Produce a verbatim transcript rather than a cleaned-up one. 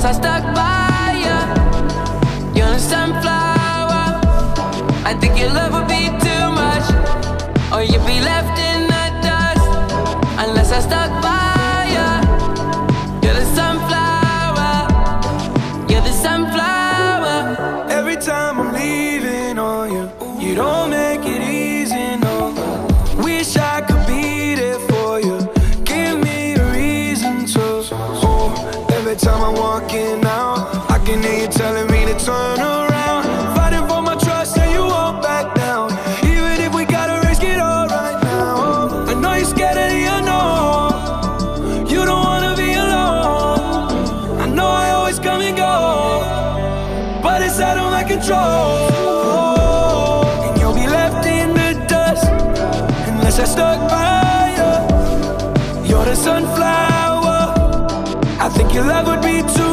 unless I stuck by you. You're the sunflower. I think your love would be too much, or you'd be left in the dust unless I stuck by you. You're the sunflower. You're the sunflower. Every time I'm leaving on you, you don't make it easy, no. Wish I could be there for you. Give me a reason to. Oh, every time I'm walking out, I can hear you telling me to turn around. Fighting for my trust and you won't back down. Even if we gotta risk it all right now. I know you're scared of the unknown. You don't wanna be alone. I know I always come and go, but it's out of my control. And you'll be left in the dust unless I stuck by you. You're the sunflower. I think your love would be too